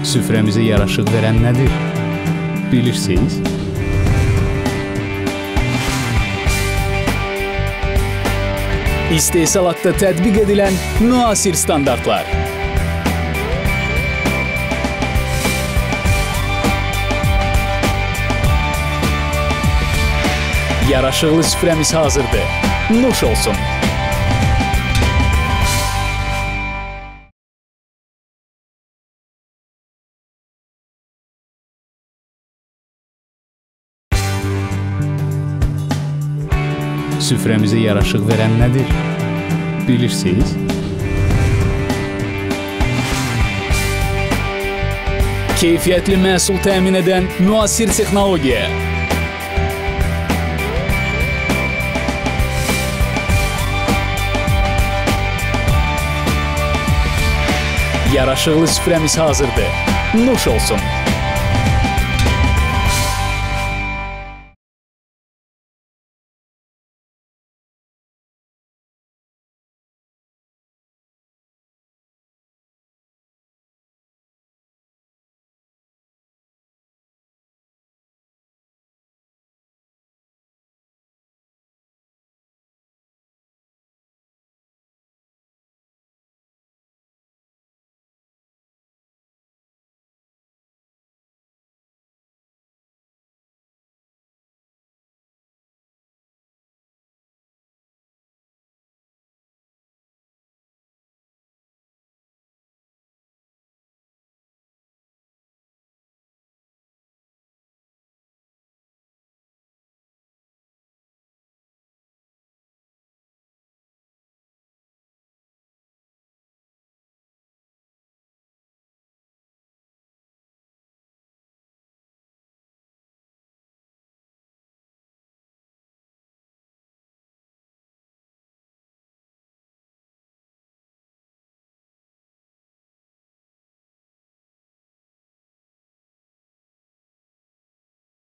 Süfrəmizə yaraşıq verən nədir? Bilirsiniz? İstehsalatda tətbiq edilən müasir standartlar. Yaraşıqlı süfrəmiz hazırdır. Nuş olsun. Süfrəmizə yaraşıq verən nədir? Bilirsiniz? Keyfiyyətli məhsul təmin edən müasir texnologiya. Yaraşıqlı süfrəmiz hazırdır. Nuş olsun.